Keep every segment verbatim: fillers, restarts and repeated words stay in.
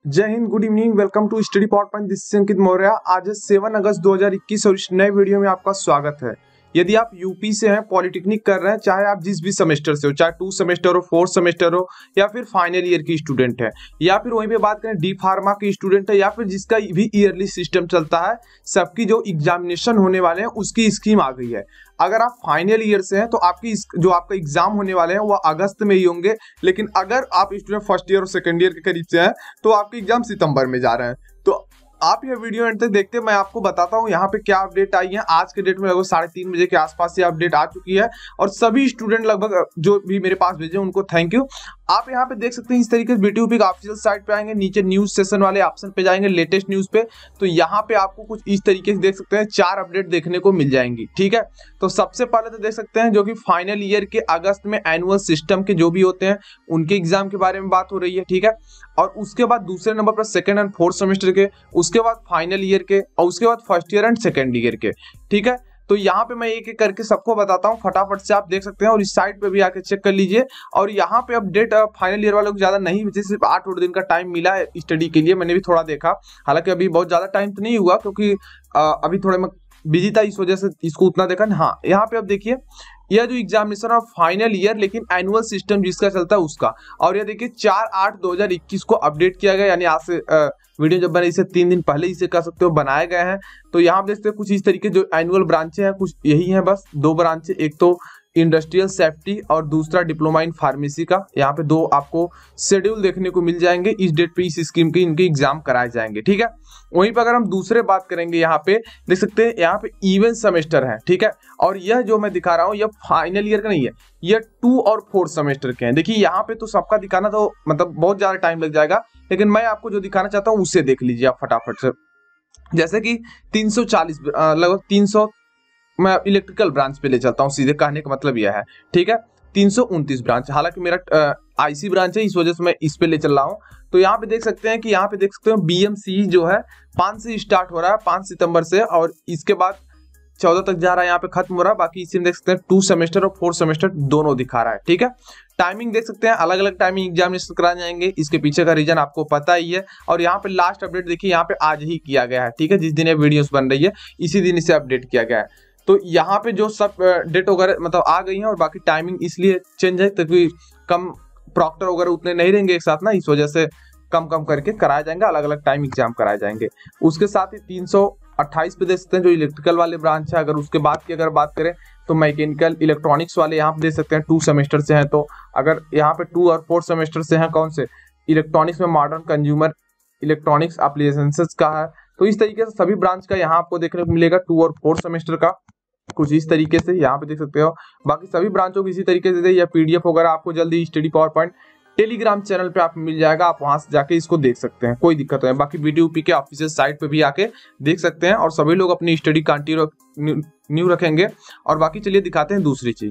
जय हिंद, good evening, welcome to study power point. This is Ankit Maurya. आज है सेवन अगस्त दो हज़ार इक्कीस और इस नए वीडियो में आपका स्वागत है। यदि आप यूपी से हैं, पॉलिटेक्निक कर रहे हैं, चाहे आप जिस भी सेमेस्टर से हो, चाहे टू सेमेस्टर हो, फोर्थ सेमेस्टर हो, या फिर फाइनल ईयर की स्टूडेंट है, या फिर वहीं पे बात करें डी फार्मा की स्टूडेंट है, या फिर जिसका भी ईयरली सिस्टम चलता है, सबकी जो एग्जामिनेशन होने वाले हैं उसकी स्कीम आ गई है। अगर आप फाइनल ईयर से हैं तो आपकी जो आपका एग्जाम होने वाले हैं वो अगस्त में ही होंगे, लेकिन अगर आप स्टूडेंट फर्स्ट ईयर और सेकंड ईयर के करीब से हैं तो आपके एग्जाम सितंबर में जा रहे हैं। तो आप ये वीडियो एंड तक देखते हैं, मैं आपको बताता हूँ यहाँ पे क्या अपडेट आई है। आज के डेट में लगभग साढ़े तीन बजे के आसपास ये अपडेट आ चुकी है और सभी स्टूडेंट लगभग जो भी मेरे पास भेजे उनको थैंक यू। आप यहाँ पे देख सकते हैं इस तरीके से बीटीयूपी का ऑफिशियल साइट पे आएंगे, नीचे न्यूज सेशन वाले ऑप्शन पे जाएंगे, लेटेस्ट न्यूज पे, तो यहाँ पे आपको कुछ इस तरीके से देख सकते हैं चार अपडेट देखने को मिल जाएंगी। ठीक है, तो सबसे पहले तो देख सकते हैं जो कि फाइनल ईयर के अगस्त में एनुअल सिस्टम के जो भी होते हैं उनके एग्जाम के बारे में बात हो रही है। ठीक है, और उसके बाद दूसरे नंबर पर सेकेंड एंड फोर्थ सेमेस्टर के, उसके बाद फाइनल ईयर के, और उसके बाद first year and second year के। ठीक है, तो यहाँ पे मैं एक एक करके सबको बताता हूँ, फटाफट से आप देख सकते हैं और इस साइट पे भी आके चेक कर लीजिए। और यहाँ पे अपडेट फाइनल ईयर वालों को ज्यादा नहीं, सिर्फ आठ दो दिन का टाइम मिला है स्टडी के लिए। मैंने भी थोड़ा देखा, हालांकि अभी बहुत ज्यादा टाइम तो नहीं हुआ क्योंकि अभी थोड़े मैं बिजी था, इस वजह से इसको उतना देखा। हाँ, यहाँ पे अब देखिए यह जो एग्जामिनेशन ऑफ फाइनल ईयर लेकिन एनुअल सिस्टम जिसका चलता है उसका, और यह देखिए चार आठ दो हजार इक्कीस को अपडेट किया गया, यानी आज से आ, वीडियो जब बने इसे तीन दिन पहले इसे कह सकते हो बनाए गए हैं। तो यहाँ पे देखते हैं कुछ इस तरीके जो एनुअल ब्रांचें हैं, कुछ यही हैं, बस दो ब्रांचें, एक तो इंडस्ट्रियल सेफ्टी और दूसरा डिप्लोमा इन फार्मेसी का। यहाँ पे दो आपको शेड्यूल देखने को मिल जाएंगे, इस डेट पे इस स्कीम के इनके एग्जाम कराए जाएंगे। ठीक है, वहीं पर अगर हम दूसरे बात करेंगे, यहाँ पे देख सकते हैं यहाँ पे इवन सेमेस्टर है। ठीक है, और यह जो मैं दिखा रहा हूँ यह फाइनल ईयर का नहीं है, यह टू और फोर्थ सेमेस्टर के हैं। देखिए यहाँ पे तो सबका दिखाना तो मतलब बहुत ज्यादा टाइम लग जाएगा, लेकिन मैं आपको जो दिखाना चाहता हूँ उससे देख लीजिए आप फटाफट से। जैसे कि तीन सौ चालीस लगभग तीन सौ, मैं इलेक्ट्रिकल ब्रांच पे ले चलता हूँ सीधे, कहने का मतलब यह है। ठीक है, तीन सौ उनतीस ब्रांच, हालांकि मेरा आईसी ब्रांच है इस वजह से मैं इस पे ले चल रहा हूँ। तो यहाँ पे देख सकते हैं कि यहाँ पे देख सकते हो बीएमसी जो है पांच से स्टार्ट हो रहा है, पांच सितंबर से, और इसके बाद चौदह तक जा रहा है, यहाँ पे खत्म हो रहा है। बाकी इसी में देख सकते हैं टू सेमेस्टर और फोर्थ सेमेस्टर दोनों दिखा रहा है। ठीक है, टाइमिंग देख सकते हैं, अलग अलग टाइमिंग एग्जामिनेशन कराए जाएंगे, इसके पीछे का रीजन आपको पता ही है। और यहाँ पे लास्ट अपडेट देखिए, यहाँ पे आज ही किया गया है। ठीक है, जिस दिन ये वीडियोस बन रही है इसी दिन इसे अपडेट किया गया है। तो यहाँ पे जो सब डेट वगैरह मतलब आ गई है, और बाकी टाइमिंग इसलिए चेंज है क्योंकि कम प्रॉक्टर वगैरह उतने नहीं रहेंगे एक साथ ना, इस वजह से कम कम करके कराए जाएंगे, अलग अलग टाइम एग्जाम कराए जाएंगे। उसके साथ ही तीन सौ अट्ठाईस पे देख सकते हैं जो इलेक्ट्रिकल वाले ब्रांच है। अगर उसके बाद की अगर बात करें तो मैकेनिकल इलेक्ट्रॉनिक्स वाले यहाँ पे देख सकते हैं टू सेमेस्टर से हैं। तो अगर यहाँ पे टू और फोर्थ सेमेस्टर से हैं, कौन से इलेक्ट्रॉनिक्स में मॉडर्न कंज्यूमर इलेक्ट्रॉनिक्स एप्लीकेशंस का है। तो इस तरीके से सभी ब्रांच का यहाँ आपको देखने को मिलेगा टू और फोर्थ सेमेस्टर का, कुछ इस तरीके से यहाँ पे देख सकते हो। बाकी सभी ब्रांचों को इसी तरीके से, या पीडीएफ वगैरह आपको जल्दी study power point Telegram channel पे आप मिल जाएगा, आप वहां से जाके इसको देख सकते हैं, कोई दिक्कत नहीं है। बाकी बीटीयूपी के ऑफिशियल साइट पे भी आके देख सकते हैं, और सभी लोग अपनी स्टडी कंटिन्यू न्यू रखेंगे। और बाकी चलिए दिखाते हैं दूसरी चीज।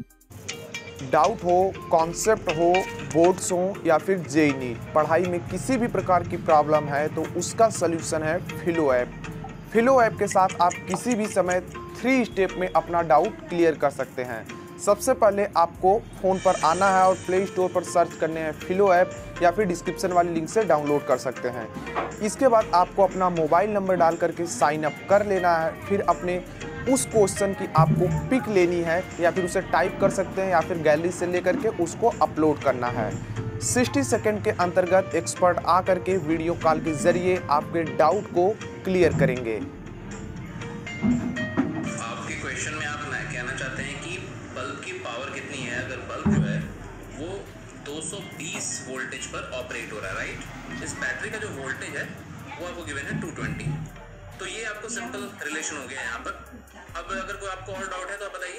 डाउट हो, कॉन्सेप्ट हो, बोर्ड्स हो या फिर जेई नीट, पढ़ाई में किसी भी प्रकार की प्रॉब्लम है तो उसका सलूशन है फिलो ऐप। फिलो ऐप के साथ आप किसी भी समय थ्री स्टेप में अपना डाउट क्लियर कर सकते हैं। सबसे पहले आपको फ़ोन पर आना है और प्ले स्टोर पर सर्च करने हैं फिलो ऐप, या फिर डिस्क्रिप्शन वाली लिंक से डाउनलोड कर सकते हैं। इसके बाद आपको अपना मोबाइल नंबर डाल करके साइन अप कर लेना है। फिर अपने उस क्वेश्चन की आपको पिक लेनी है, या फिर उसे टाइप कर सकते हैं, या फिर गैलरी से लेकर के उसको अपलोड करना है। साठ सेकंड के अंतर्गत एक्सपर्ट आकर के वीडियो कॉल के जरिए आपके डाउट को क्लियर करेंगे। आपके क्वेश्चन में आप कहना चाहते हैं कि बल्ब की पावर कितनी है। अगर बल्ब जो है वो दो सौ बीस वोल्टेज पर ऑपरेट हो रहा है, राइट। इस बैटरी का जो वोल्टेज है वो आपको गिवन है टू ट्वेंटी। तो ये आपको सिंपल रिलेशन हो गया है यहाँ पर। अब अगर कोई आपको और डाउट है तो आप बताइए।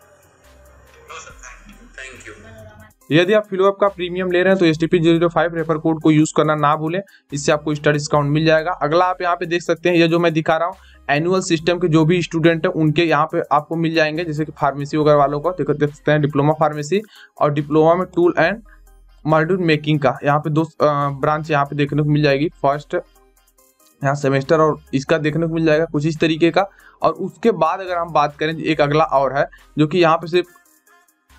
Thank you. यदि आप फिलो ऐप का प्रीमियम ले रहे हैं तो S T P zero five refer code को यूज करना ना भूलें, इससे आपको स्टडी डिस्काउंट मिल जाएगा। अगला आप यहाँ पे देख सकते हैं, ये जो मैं दिखा रहा हूँ एनुअल सिस्टम के जो भी स्टूडेंट है उनके यहाँ पे आपको मिल जाएंगे, जैसे कि फार्मेसी वगैरह वालों को देख सकते हैं, डिप्लोमा फार्मेसी और डिप्लोमा में टूल एंड मॉड्यूल मेकिंग का यहाँ पे दो ब्रांच यहाँ पे देखने को मिल जाएगी। फर्स्ट यहाँ सेमेस्टर और इसका देखने को मिल जाएगा कुछ इस तरीके का। और उसके बाद अगर हम बात करें एक अगला और है जो कि यहाँ पे सिर्फ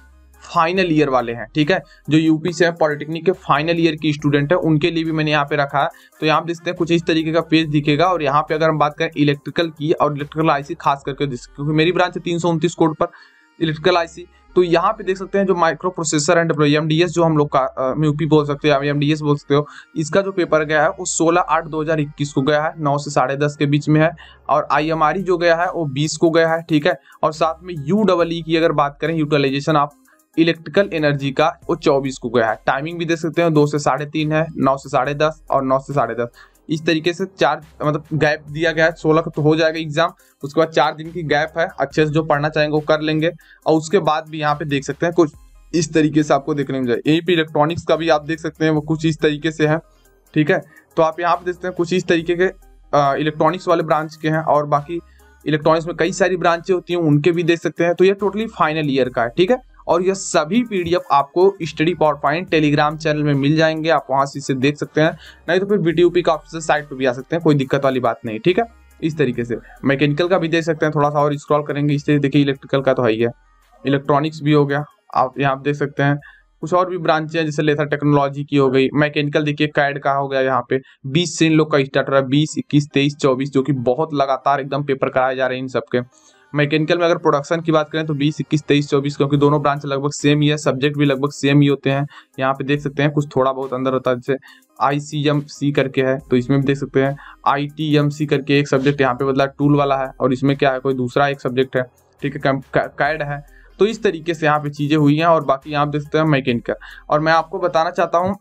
फाइनल ईयर वाले हैं, ठीक है, जो यूपी से हैं पॉलिटेक्निक के फाइनल ईयर की स्टूडेंट है, उनके लिए भी मैंने यहाँ पे रखा है। तो यहाँ पे देखते हैं कुछ इस तरीके का पेज दिखेगा। और यहाँ पे अगर हम बात करें इलेक्ट्रिकल की और इलेक्ट्रिकल आईसी खास करके, क्योंकि मेरी ब्रांच है तीन सौ उनतीस कोड पर इलेक्ट्रिकल आईसी, तो यहाँ पे देख सकते हैं जो माइक्रो प्रोसेसर एंड एमडीएस जो हम लोग का यूपी बोल सकते हो या एमडीएस बोल सकते हो, इसका जो पेपर गया है वो सोलह आठ दो हज़ार इक्कीस को गया है, नौ से साढ़े दस के बीच में है। और आईएमआरई जो गया है वो बीस को गया है, ठीक है। और साथ में यू डबल ई की अगर बात करें यूटिलाइजेशन ऑफ इलेक्ट्रिकल एनर्जी का, वो चौबीस को गया है। टाइमिंग भी देख सकते हैं, दो से साढ़े तीन है, नौ से साढ़े दस और नौ से साढ़े दस, इस तरीके से चार मतलब गैप दिया गया है। सोलह को तो हो जाएगा एग्जाम, उसके बाद चार दिन की गैप है, अच्छे से जो पढ़ना चाहेंगे वो कर लेंगे। और उसके बाद भी यहाँ पे देख सकते हैं कुछ इस तरीके से आपको देखने में जाए। यहीं पे इलेक्ट्रॉनिक्स का भी आप देख सकते हैं, वो कुछ इस तरीके से है, ठीक है। तो आप यहाँ पे देखते हैं कुछ इस तरीके के इलेक्ट्रॉनिक्स वाले ब्रांच के हैं, और बाकी इलेक्ट्रॉनिक्स में कई सारी ब्रांचें होती हैं, उनके भी देख सकते हैं। तो ये टोटली फाइनल ईयर का है, ठीक है। और ये सभी पीडीएफ आपको study power point Telegram channel में मिल जाएंगे, आप वहां से इसे देख सकते हैं, नहीं तो फिर बीटीयूपी का ऑफिशियल साइट पे भी आ सकते हैं, कोई दिक्कत वाली बात नहीं, ठीक है। इस तरीके से मैकेनिकल का भी देख सकते हैं, थोड़ा सा और स्क्रॉल करेंगे इस तरीके, देखिए इलेक्ट्रिकल का तो है ही है, इलेक्ट्रॉनिक्स भी हो गया, आप यहाँ देख सकते हैं। कुछ और भी ब्रांचें हैं जैसे लेथर टेक्नोलॉजी की हो गई, मैकेनिकल देखिए कैड का हो गया, यहाँ पे बीस से इन लोग का स्टार्ट हो रहा है, बीस इक्कीस तेईस चौबीस, जो कि बहुत लगातार एकदम पेपर कराए जा रहे हैं इन सबके। मैकेनिकल में अगर प्रोडक्शन की बात करें तो बीस इक्कीस तेईस चौबीस, क्योंकि दोनों ब्रांच लगभग सेम ही है, सब्जेक्ट भी लगभग सेम ही होते हैं। यहाँ पे देख सकते हैं कुछ थोड़ा बहुत अंदर होता है, जैसे आई सी एम सी करके है, तो इसमें भी देख सकते हैं आई टी एम सी करके एक सब्जेक्ट यहाँ पे बदला टूल वाला है, और इसमें क्या है कोई दूसरा एक सब्जेक्ट है, ठीक है, कैड है। तो इस तरीके से यहाँ पे चीजें हुई हैं। और बाकी यहाँ पे देख सकते हैं मैकेनिकल। और मैं आपको बताना चाहता हूँ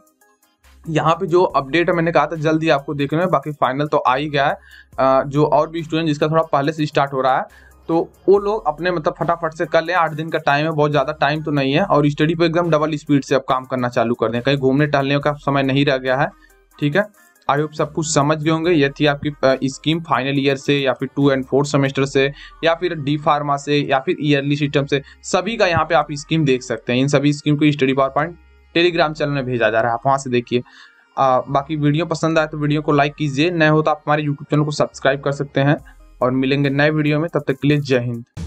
यहाँ पे जो अपडेट है, मैंने कहा था जल्दी आपको देखने में, बाकी फाइनल तो आ ही गया है। जो और भी स्टूडेंट जिसका थोड़ा पहले से स्टार्ट हो रहा है, तो वो लोग अपने मतलब फटाफट से कर लें, आठ दिन का टाइम है, बहुत ज़्यादा टाइम तो नहीं है। और स्टडी पे एकदम डबल स्पीड से अब काम करना चालू कर दें, कहीं घूमने टहलने का समय नहीं रह गया है, ठीक है। आई होप सब कुछ समझ गए होंगे। ये थी आपकी स्कीम फाइनल ईयर से या फिर टू एंड फोर्थ सेमेस्टर से या फिर डी फार्मा से या फिर ईयरली सिस्टम से, सभी का यहाँ पे आप स्कीम देख सकते हैं। इन सभी स्कीम को study power point Telegram channel में भेजा जा रहा है, आप वहाँ से देखिए। बाकी वीडियो पसंद आए तो वीडियो को लाइक कीजिए, नए हो तो आप हमारे यूट्यूब चैनल को सब्सक्राइब कर सकते हैं। और मिलेंगे नए वीडियो में, तब तक के लिए जय हिंद।